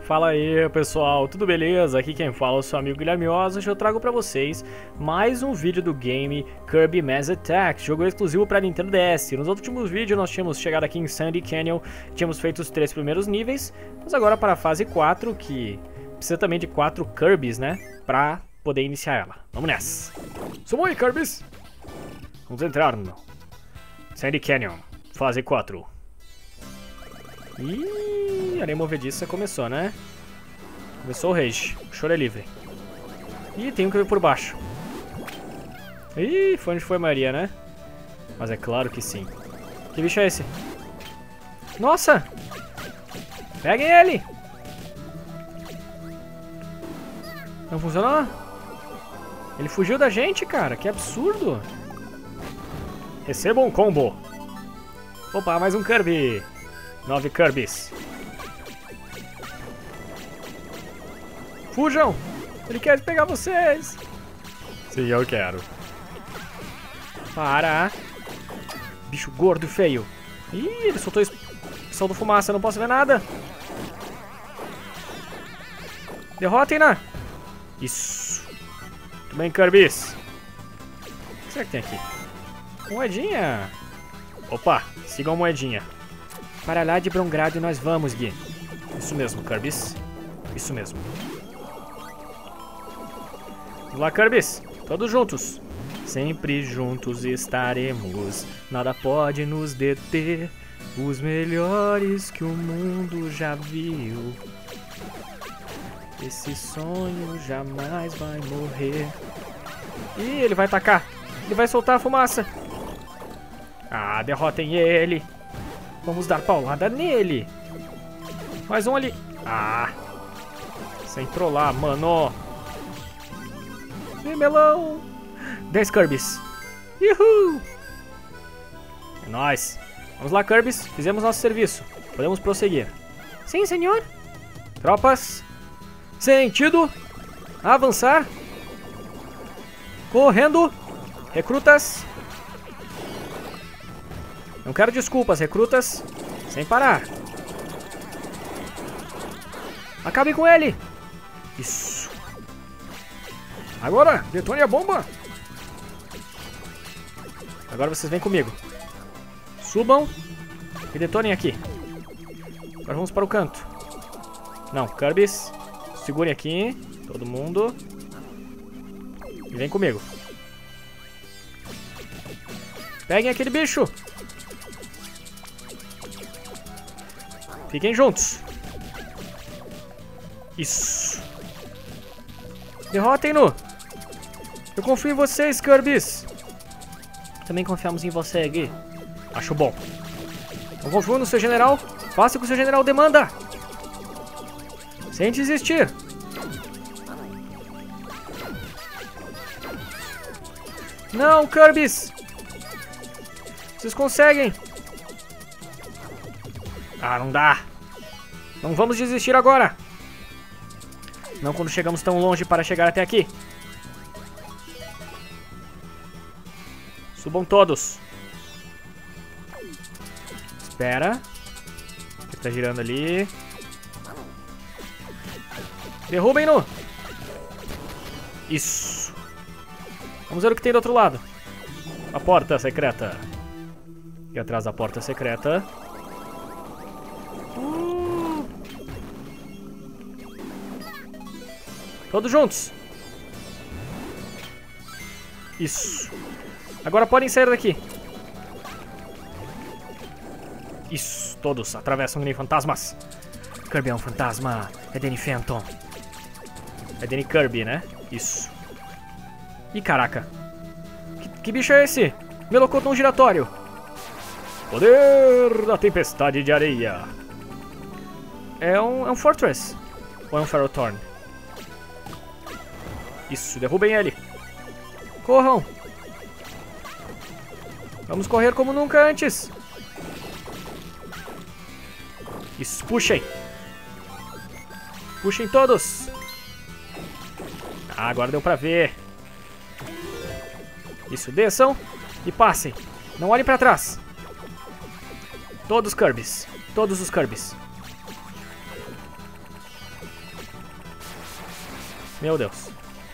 Fala aí pessoal, tudo beleza? Aqui quem fala é o seu amigo Guilherme Osa. Hoje eu trago pra vocês mais um vídeo do game Kirby Mass Attack, jogo exclusivo pra Nintendo DS. Nos últimos vídeos nós tínhamos chegado aqui em Sandy Canyon, tínhamos feito os 3 primeiros níveis, mas agora para a fase 4, que precisa também de 4 Kirbys, né? Pra poder iniciar ela. Vamos nessa! Sumo aí, Kirbys! Vamos entrar no Sandy Canyon, fase 4. Ih, a areia movediça começou, né? Começou o rage. O choro é livre. Ih, tem um que veio por baixo. Ih, foi onde foi a maioria, né? Mas é claro que sim. Que bicho é esse? Nossa! Peguem ele! Não funcionou? Ele fugiu da gente, cara. Que absurdo. Receba um combo. Opa, mais um Kirby. 9 Kirbys. Fujam! Ele quer pegar vocês! Sim, eu quero. Para! Bicho gordo e feio. Ih, ele soltou soltou fumaça, não posso ver nada. Derrotem-na! Isso! Muito bem, Kirbys. O que será que tem aqui? Moedinha! Opa, sigam a moedinha. Para lá de Brongrado nós vamos, Gui. Isso mesmo, Kirbys. Isso mesmo. Vamos lá, Kirbys. Todos juntos. Sempre juntos estaremos. Nada pode nos deter. Os melhores que o mundo já viu. Esse sonho jamais vai morrer. Ih, ele vai atacar. Ele vai soltar a fumaça. Ah, derrotem ele. Vamos dar paulada nele. Mais um ali. Ah. Sem trollar, mano. E melão. 10 Kirbys. Uhul. É nóis. Vamos lá, Kirbys. Fizemos nosso serviço. Podemos prosseguir. Sim, senhor. Tropas. Sentido. Avançar. Correndo. Recrutas. Não quero desculpas, recrutas. Sem parar. Acabem com ele. Isso. Agora, detone a bomba. Agora vocês vêm comigo. Subam e detonem aqui. Agora vamos para o canto. Não, Kirbys. Segurem aqui. Todo mundo. E vem comigo. Peguem aquele bicho. Fiquem juntos. Isso. Derrotem-no. Eu confio em vocês, Kirbys. Também confiamos em você, Gui. Acho bom. Eu confio no seu general. Faça o que o seu general demanda. Sem desistir. Não, Kirbys. Vocês conseguem. Ah, não dá. Não vamos desistir agora. Não quando chegamos tão longe para chegar até aqui. Subam todos. Espera. Ele tá girando ali. Derrubem-no. Isso. Vamos ver o que tem do outro lado. A porta secreta. E atrás da porta secreta... Todos juntos. Isso. Agora podem sair daqui. Isso. Todos atravessam que nem fantasmas. Kirby é um fantasma. É Danny Phantom. É Danny Kirby, né? Isso. Ih, caraca. Que bicho é esse? Melocotão giratório. Poder da tempestade de areia. É um Fortress. Ou é um Ferrothorn? Isso, derrubem ele. Corram. Vamos correr como nunca antes. Isso, puxem. Puxem todos. Ah, agora deu pra ver. Isso, desçam e passem. Não olhem pra trás. Todos os Kirbys. Todos os Kirbys. Meu Deus.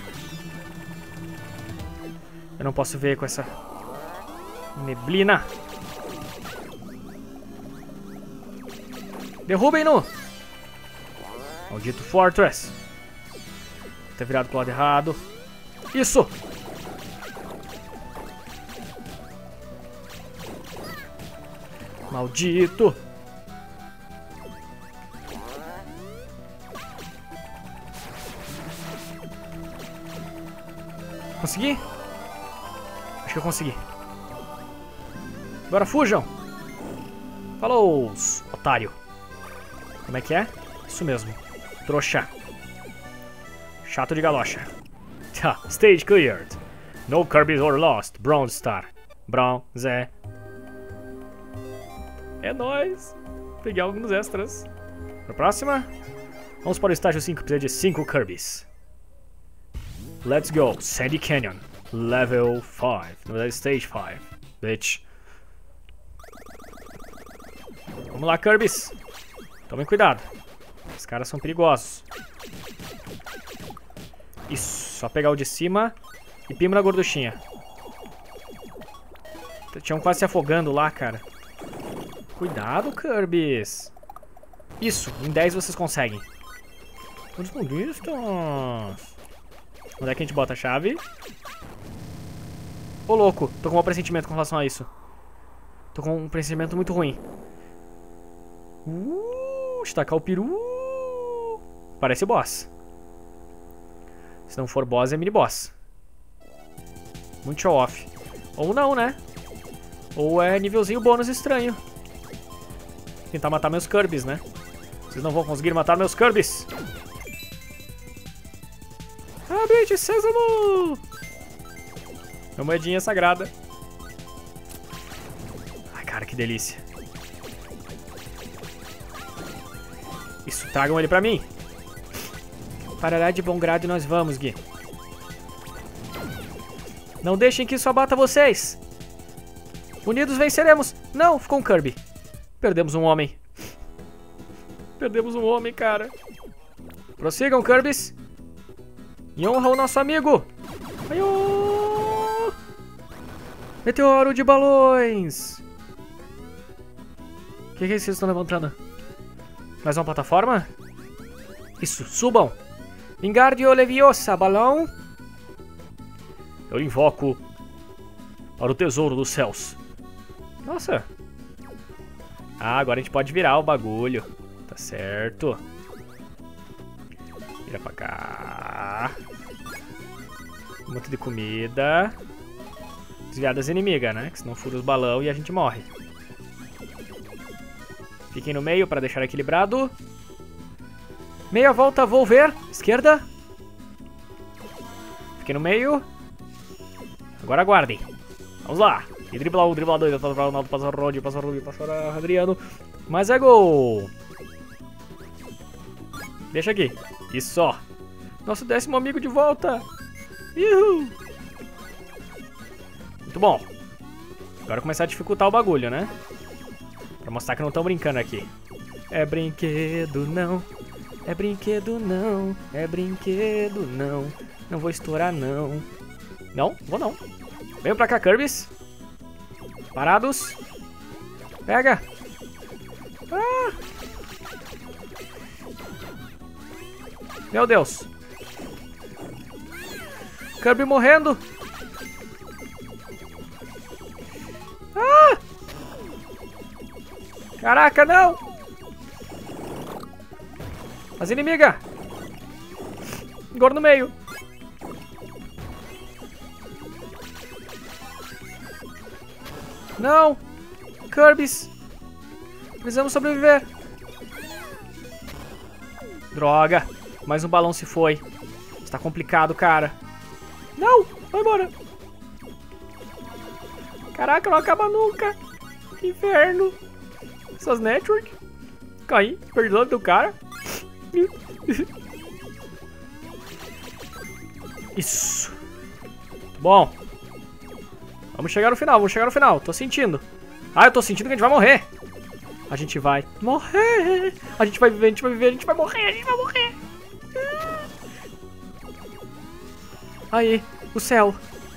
Eu não posso ver com essa neblina. Derrubem-no! Maldito Fortress. Tá virado pro lado errado. Isso! Maldito! Consegui? Acho que eu consegui. Agora fujam! Falou, otário. Como é que é? Isso mesmo. Trouxa. Chato de galocha. Tá, stage cleared. No Kirby's or lost. Bronze Star. Bronze. É nóis. Peguei alguns extras. Pra próxima. Vamos para o estágio 5. Precisa de 5 Kirby's. Let's go. Sandy Canyon. Level 5. No stage 5. Bitch. Vamos lá, Kirby's. Tomem cuidado. Os caras são perigosos. Isso. Só pegar o de cima e pimo na gorduchinha. Tinham quase se afogando lá, cara. Cuidado, Kirby's. Isso. Em 10 vocês conseguem. Onde estão listos? Onde é que a gente bota a chave? Ô, louco. Tô com um pressentimento com relação a isso. Tô com um pressentimento muito ruim. Estacar o peru. Parece boss. Se não for boss, é mini boss. Muito show off. Ou não, né? Ou é nívelzinho bônus estranho. Tentar matar meus Kirby's, né? Vocês não vão conseguir matar meus Kirby's. Abre de sésamo! Minha moedinha sagrada. Ai, cara, que delícia. Isso, tragam ele pra mim. Parará de bom grado e nós vamos, Gui. Não deixem que isso abata vocês. Unidos venceremos. Não, ficou um Kirby. Perdemos um homem. Perdemos um homem, cara. Prossigam, Kirby's. Em honra ao nosso amigo. Aiô! Meteoro de balões. O que é isso que vocês estão levantando? Mais uma plataforma? Isso, subam. Wingardium Leviosa, balão. Eu invoco para o tesouro dos céus. Nossa. Ah, agora a gente pode virar o bagulho. Tá certo. Vira pra cá. Um monte de comida. Desviar das inimigas, né? Que senão fura os balão e a gente morre. Fiquem no meio para deixar equilibrado. Meia volta, vou ver. Esquerda. Fiquem no meio. Agora aguardem. Vamos lá. E driblar um, driblar dois. Passa o Ronaldo, passa o Rodi, passa o Rubio, passa o Adriano. Mas é gol. Deixa aqui. Isso, ó. Nosso 10º amigo de volta. Uhul. Muito bom. Agora começar a dificultar o bagulho, né? Pra mostrar que não estão brincando aqui. É brinquedo não. É brinquedo não. É brinquedo não. Não vou estourar não. Não, vou não. Venham pra cá, Kirby's. Parados. Pega. Ah. Meu Deus. Kirby morrendo. Ah! Caraca, não! As inimigas! Agora no meio. Não! Kirby's! Precisamos sobreviver. Droga! Mais um balão se foi. Está complicado, cara. Não! Vai embora! Caraca, não acaba nunca! Que inferno! Essas network. Caí, perdi o do cara. Isso! Bom. Vamos chegar no final, vamos chegar no final. Tô sentindo. Ah, eu tô sentindo que a gente vai morrer. A gente vai morrer. A gente vai viver, a gente vai viver, a gente vai morrer, a gente vai morrer. Aí, o céu.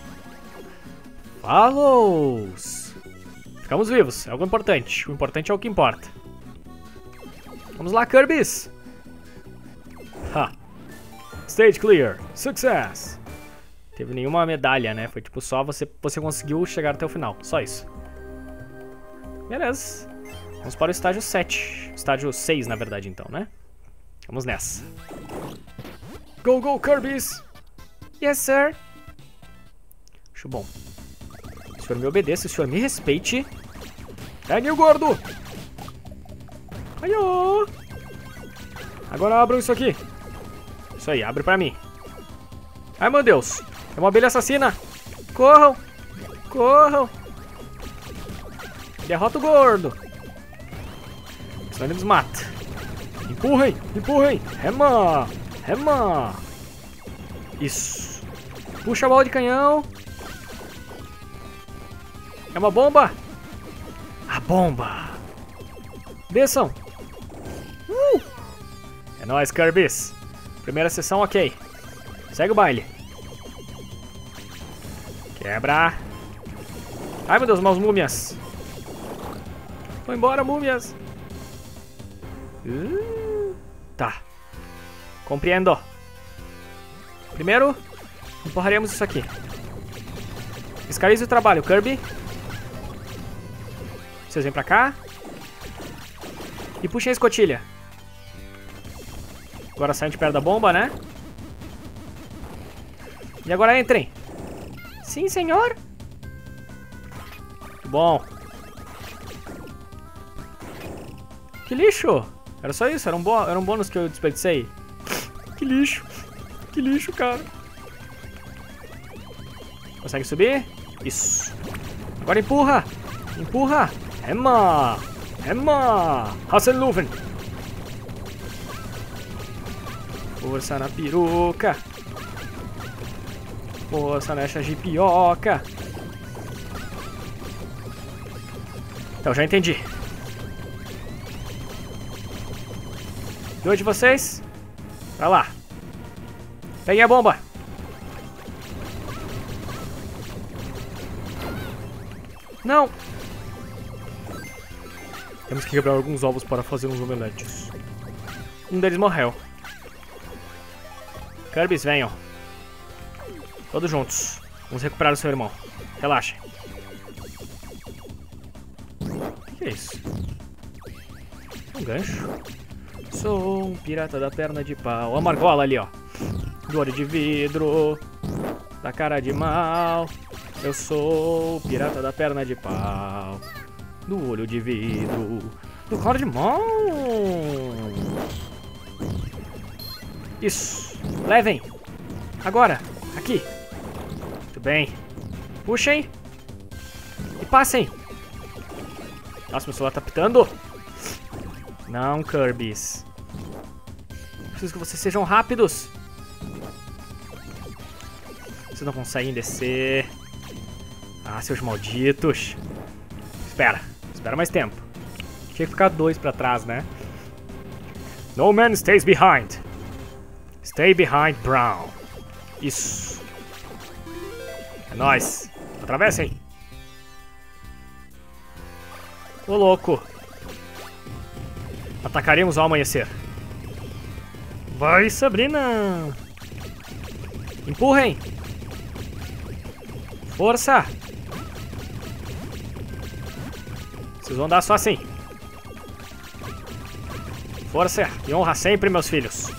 Falou! Ficamos vivos, é algo importante. O importante é o que importa. Vamos lá, Kirby's. Ha. Stage clear. Success. Teve nenhuma medalha, né? Foi tipo só você conseguiu chegar até o final. Só isso. Beleza. Vamos para o estágio 7. Estágio 6, na verdade, então, né? Vamos nessa. Go, go, Kirby's! Yes, sir! Acho bom. O senhor me obedeça, o senhor me respeite. Pegue o gordo! Aiô! Agora abram isso aqui. Isso aí, abre pra mim. Ai, meu Deus! É uma abelha assassina! Corram! Corram! Derrota o gordo! Senão ele nos mata. Empurrem! Empurrem! Rema! Rema! Isso! Puxa a bola de canhão! É uma bomba! A bomba! Desçam! É nóis, Kirby's! Primeira sessão, ok. Segue o baile. Quebra! Ai, meu Deus, umas múmias! Vão embora, múmias! Tá. Compreendo. Primeiro, empurraremos isso aqui. Fiscalize o trabalho, Kirby. Vocês vêm pra cá. E puxem a escotilha. Agora saem de perto da bomba, né? E agora entrem. Sim, senhor. Bom. Que lixo. Era só isso, era um bônus que eu desperdicei. Que lixo. Que lixo, cara. Consegue subir? Isso. Agora empurra. Empurra. Rema. Rema. Hasselhoffen. Força na peruca. Força nessa jipioca. Então, já entendi. 2 de vocês. Pra lá. Peguem a bomba. Não. Temos que quebrar alguns ovos para fazer uns omeletes. Um deles morreu. Kirby's, venham. Todos juntos. Vamos recuperar o seu irmão. Relaxem. O que é isso? Um gancho. Sou um pirata da perna de pau. A margola ali, ó. Do olho de vidro. Da cara de mal. Eu sou o pirata da perna de pau. Do olho de vidro. Do cara de mal. Isso. Levem. Agora. Aqui. Muito bem. Puxem. E passem. Nossa, meu celular tá pitando. Não, Kirby's. Preciso que vocês sejam rápidos. Vocês não conseguem descer. Ah, seus malditos. Espera. Espera mais tempo. Tinha que ficar 2 pra trás, né? No man stays behind. Stay behind, Brown. Isso. É nóis. Atravessem. Ô, louco. Atacaremos ao amanhecer. Vai, Sabrina. Empurrem. Força. Vocês vão andar só assim. Força e honra sempre, meus filhos.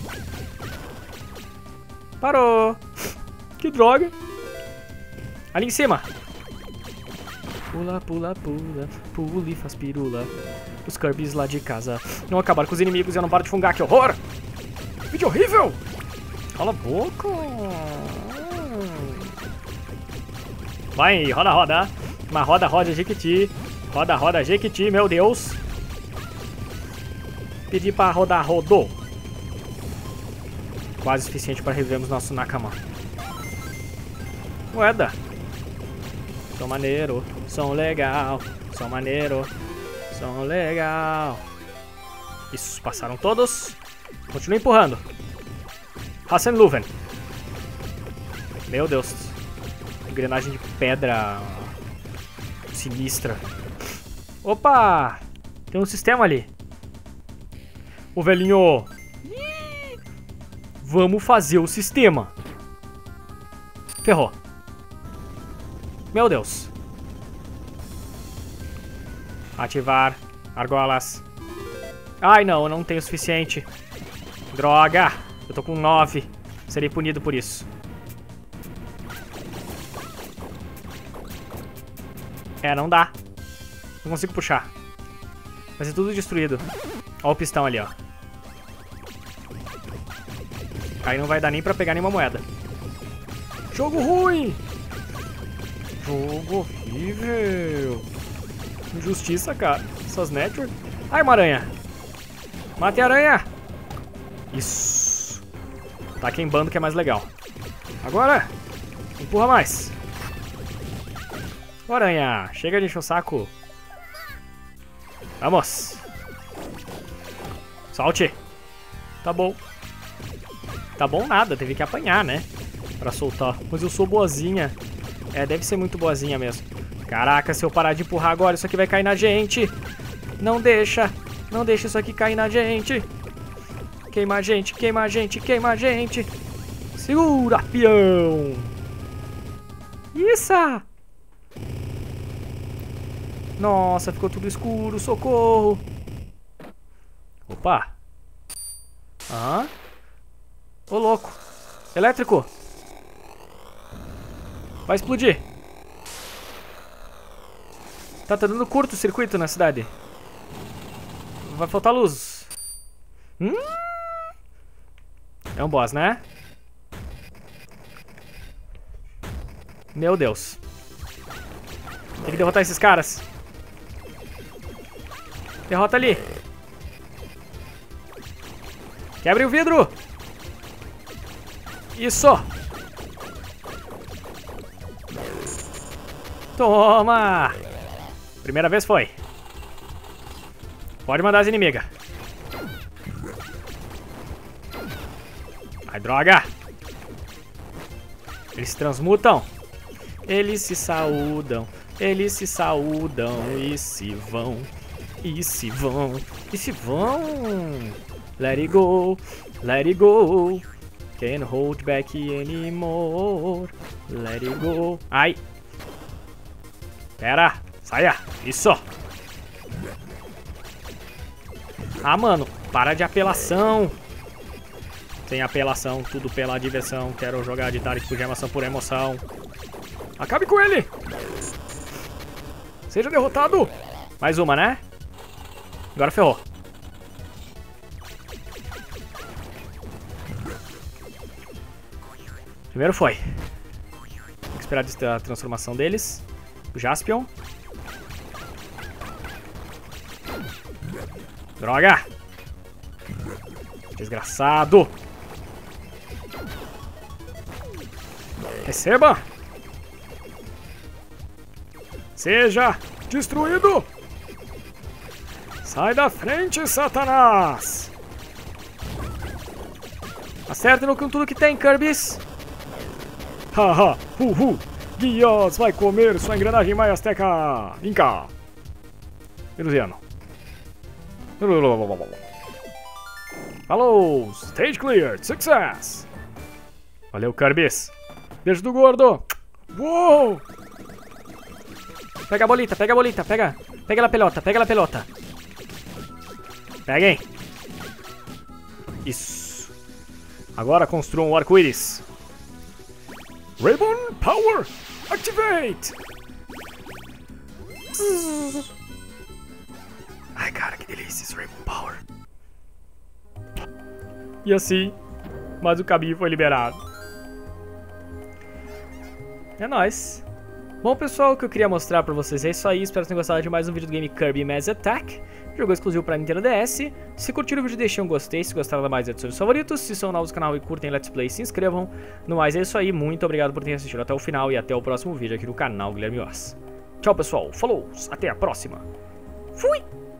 Parou. Que droga. Ali em cima. Pula, pula, pula. Pula e faz pirula. Os Kirby's lá de casa. Não acabar com os inimigos e eu não paro de fungar. Que horror. Vídeo horrível. Cala a boca. Vai, roda, roda. Uma roda, roda, Jequiti. Roda, roda, Jequiti, meu Deus. Pedi pra rodar, rodou. Quase suficiente para revivermos nosso Nakama. Moeda. Som maneiro, som legal. Som maneiro, som legal. Isso, passaram todos. Continua empurrando. Hasselhoffen. Meu Deus. Engrenagem de pedra sinistra. Opa! Tem um sistema ali. Ô, velhinho. Vamos fazer o sistema. Ferrou. Meu Deus. Ativar argolas. Ai, não, eu não tenho o suficiente. Droga. Eu tô com 9. Serei punido por isso. É, não dá. Não consigo puxar. Vai ser tudo destruído. Ó o pistão ali, ó. Aí não vai dar nem pra pegar nenhuma moeda. Jogo ruim! Jogo horrível. Injustiça, cara. Essas network. Ai, uma aranha. Mate a aranha. Isso. Tá queimando que é mais legal. Agora. Empurra mais. Aranha. Chega de encher o saco. Vamos. Solte. Tá bom. Tá bom nada. Teve que apanhar, né? Pra soltar. Mas eu sou boazinha. É, deve ser muito boazinha mesmo. Caraca, se eu parar de empurrar agora, isso aqui vai cair na gente. Não deixa. Não deixa isso aqui cair na gente. Queima a gente, queima a gente, queima a gente. Segura, peão. Isso. Nossa, ficou tudo escuro. Socorro. Opa. Aham. Ô, louco. Elétrico. Vai explodir. Tá dando curto-circuito na cidade. Vai faltar luz. É um boss, né? Meu Deus. Tem que derrotar esses caras. Derrota ali. Quebre o vidro. Isso. Toma. Primeira vez foi. Pode mandar as inimigas. Ai, droga. Eles se transmutam. Eles se saúdam. Eles se saúdam e se vão. E se vão. E se vão. Let it go. Let it go. Can't hold back anymore. Let it go. Ai. Pera. Saia. Isso. Ah, mano. Para de apelação. Sem apelação. Tudo pela diversão. Quero jogar de Tarek Fujima-san por emoção. Acabe com ele. Seja derrotado. Mais uma, né? Agora ferrou. Primeiro foi. Tem que esperar a transformação deles. O Jaspion. Droga. Desgraçado. Receba. Seja destruído. Sai da frente, Satanás. Acerte-no com tudo que tem, Kirby's. Haha, Guias vai comer sua engrenagem maia azteca. Inca. Venusiano. Falou, stage cleared, success. Valeu, Kirby's. Beijo do gordo. Uou. Pega a bolita, pega a bolita, pega. Pega a pelota, pega a pelota. Peguem. Isso. Agora construam um arco-íris. Rainbow Power, activate! Ai, cara, que delícia esse Rainbow Power. E assim, mais o caminho foi liberado. É nóis. Bom, pessoal, o que eu queria mostrar pra vocês é isso aí. Espero que tenham gostado de mais um vídeo do game Kirby Mass Attack. Jogo exclusivo pra Nintendo DS. Se curtiram o vídeo, deixem um gostei. Se gostaram, mais adicionem os favoritos. Se são novos no canal e curtem Let's Play, se inscrevam. No mais, é isso aí. Muito obrigado por terem assistido até o final. E até o próximo vídeo aqui no canal Guilherme Oz. Tchau, pessoal. Falou. Até a próxima. Fui!